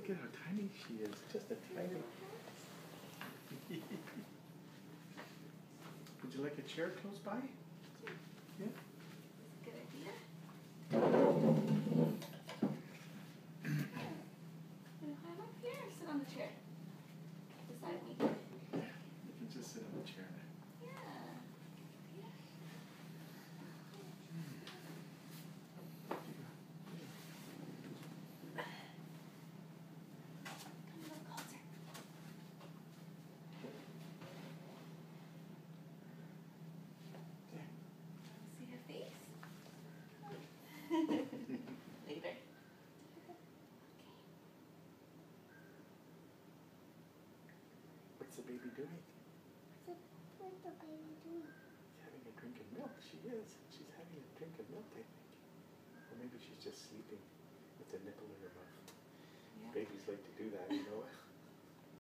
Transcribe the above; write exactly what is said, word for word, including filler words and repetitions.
Look at how tiny she is. Just a tiny. Would you like a chair close by? Yeah. Good idea. Climb up here or sit on the chair? Beside me. Yeah, you can just sit on the chair there. Yeah. See her face? Later. What's the baby doing? What's the baby doing? She's having a drink of milk. She is. She's having a drink of milk, I think. Or maybe she's just sleeping with the nipple in her mouth. Yeah. Babies like to do that, you know.